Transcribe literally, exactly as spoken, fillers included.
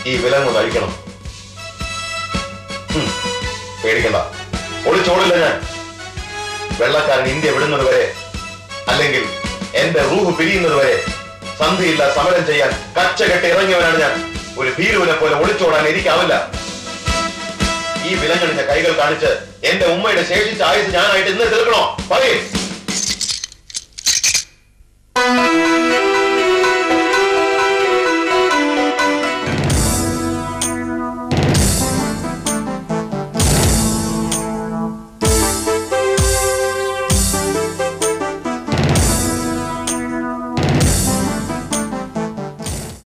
ഈ വിലങ്ങ് കഴിക്കണം. പേടിക്കണ്ട, ഒളിച്ചോടില്ല ഞാൻ. വെള്ളക്കാരൻ ഇന്ത്യ വിടുന്നത് വരെ, അല്ലെങ്കിൽ എന്റെ റൂഹ് പിരിയുന്നത് വരെ സന്ധിയില്ല സമരം ചെയ്യാൻ കച്ചകെട്ടി ഇറങ്ങിയവനാണ് ഞാൻ. ഒരു ഭീരുവിനെ പോലെ ഒളിച്ചോടാൻ എനിക്കാവില്ല. ഈ വിലങ്ങണിഞ്ഞ കൈകൾ കാണിച്ച് എന്റെ ഉമ്മയുടെ ശേഷിച്ച ആയുസ് ഞാനായിട്ട് ഇന്ന് തീർക്കണോ? പറയേ.